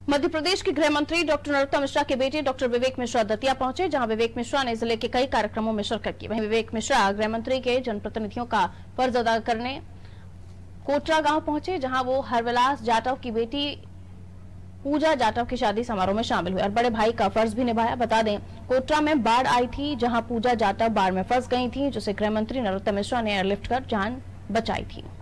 मध्य प्रदेश के गृह मंत्री डॉक्टर नरोत्तम मिश्रा के बेटे डॉक्टर विवेक मिश्रा दतिया पहुंचे, जहां विवेक मिश्रा ने जिले के कई कार्यक्रमों में शिरकत की। वहीं विवेक मिश्रा गृह मंत्री के जनप्रतिनिधियों का फर्ज अदा करने कोटरा गांव पहुंचे, जहां वो हरविलास जाटव की बेटी पूजा जाटव की शादी समारोह में शामिल हुए और बड़े भाई का फर्ज भी निभाया। बता दें, कोटरा में बाढ़ आई थी, जहां पूजा जाटव बाढ़ में फंस गई थी, जिसे गृह मंत्री नरोत्तम मिश्रा ने एयरलिफ्ट कर जान बचाई थी।